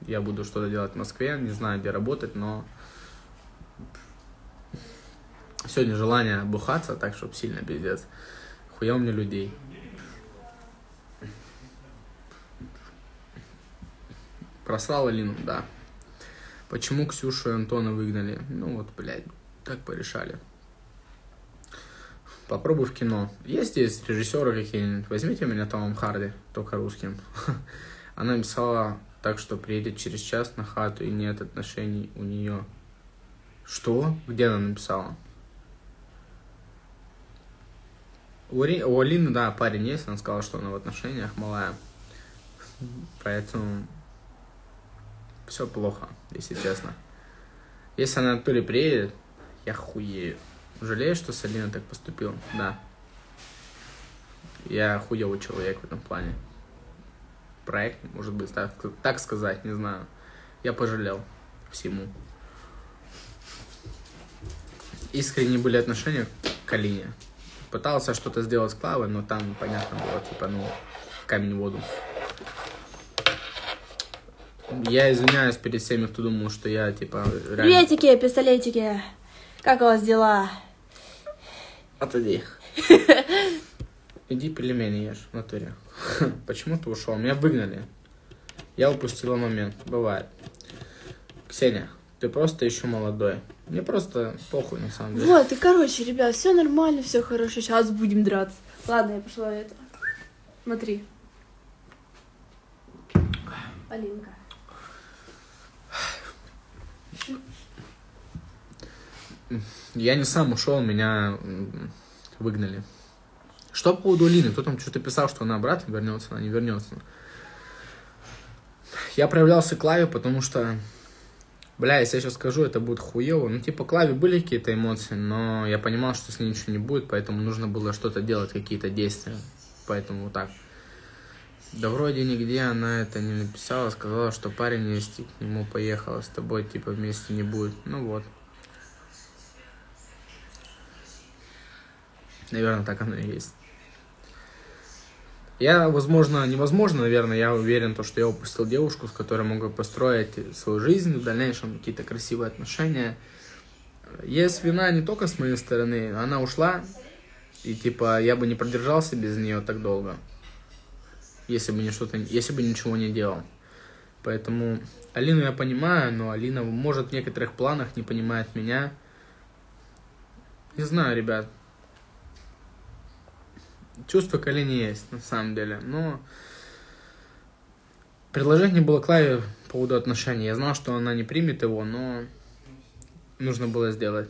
я буду что-то делать в Москве, не знаю, где работать, но сегодня желание бухаться, так, чтобы сильно пиздец. Хуя у меня людей. Просрал Алину, да. Почему Ксюшу и Антона выгнали? Ну вот, блядь, так порешали. Попробуй в кино. Есть здесь режиссеры какие-нибудь? Возьмите меня Томом Харди, только русским. Она написала так, что приедет через час на хату и нет отношений у нее. Что? Где она написала? У Алины, да, парень есть, она сказала, что она в отношениях, малая. Поэтому все плохо, если честно. Если она оттуда приедет, я хуею. Жалею, что с Алиной так поступил? Да. Я хуёвый человек в этом плане. Проект, может быть, так сказать, не знаю. Я пожалел всему. Искренние были отношения к Алине. Пытался что-то сделать с Клавой, но там, понятно было, типа, ну, камень в воду. Я извиняюсь перед всеми, кто думал, что я, типа, реально... Приветики, пистолетики! Как у вас дела? Отойди. Иди пельмени ешь, в натуре. Почему ты ушел? Меня выгнали. Я упустила момент. Бывает. Ксения, ты просто еще молодой. Мне просто похуй, на самом деле. Вот, и короче, ребят, все нормально, все хорошо. Сейчас будем драться. Ладно, я пошла это. Смотри. Алинка. Я не сам ушел, меня выгнали. Что по поводу Алины? Кто там что-то писал, что она обратно вернется, она не вернется. Я проявлялся Клаве, потому что, бля, если я сейчас скажу, это будет хуево. Ну, типа, Клаве были какие-то эмоции, но я понимал, что с ней ничего не будет, поэтому нужно было что-то делать, какие-то действия. Поэтому вот так. Да вроде нигде она это не написала, сказала, что парень есть, к нему поехала, с тобой, типа, вместе не будет. Ну вот. Наверное, так оно и есть. Я, возможно, невозможно, наверное, я уверен, что я упустил девушку, с которой могу построить свою жизнь, в дальнейшем какие-то красивые отношения. Есть вина не только с моей стороны, она ушла, и типа я бы не продержался без нее так долго, если бы ничего не делал. Поэтому Алину я понимаю, но Алина, может, в некоторых планах не понимает меня. Не знаю, ребят. Чувство к Алине есть, на самом деле. Но предложение было Клаве по поводу отношений. Я знал, что она не примет его, но нужно было сделать.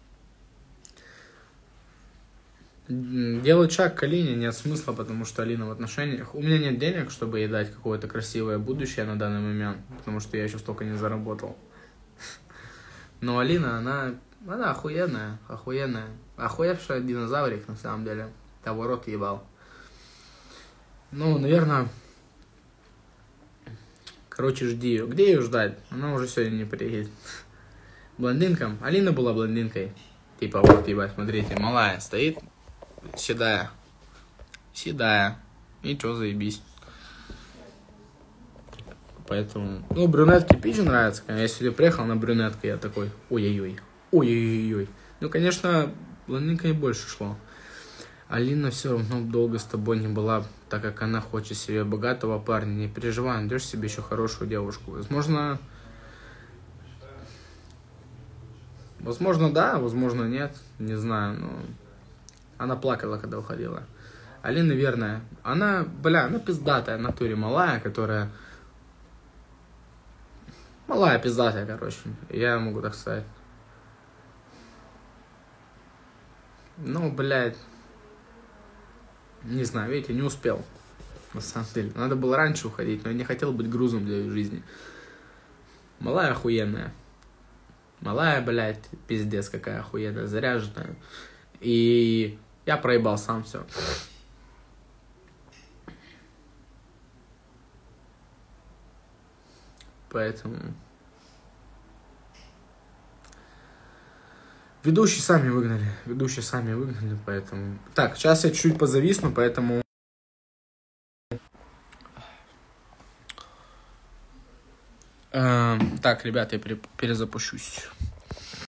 Делать шаг к Алине нет смысла, потому что Алина в отношениях. У меня нет денег, чтобы ей дать какое-то красивое будущее на данный момент, потому что я еще столько не заработал. Но Алина, она охуенная. Охуевшая динозаврик, на самом деле. Того рот ебал. Ну, наверное... Короче, жди ее. Где ее ждать? Она уже сегодня не приедет. Блондинкам. Алина была блондинкой. Типа, вот, ебать, смотрите, малая стоит. Седая. И чё, заебись. Поэтому... Ну, брюнетке пич нравится. Я сегодня приехал на брюнетку, я такой, ой-ой-ой. Ну, конечно, блондинка и больше шло. Алина все равно долго с тобой не была, так как она хочет себе богатого парня. Не переживай, найдешь себе еще хорошую девушку. Возможно, да, возможно, нет. Не знаю, но она плакала, когда уходила. Алина верная. Она пиздатая, в натуре малая, которая... Малая пиздатая, короче. Я могу так сказать. Ну, блядь. Не знаю, видите, не успел. На самом деле. Надо было раньше уходить, но я не хотел быть грузом для ее жизни. Малая охуенная. Малая, блядь, пиздец какая охуенная, заряженная. И я проебал сам все. Поэтому... Ведущие сами выгнали, поэтому... Так, сейчас я чуть позависну, поэтому... Так, ребята, я перезапущусь.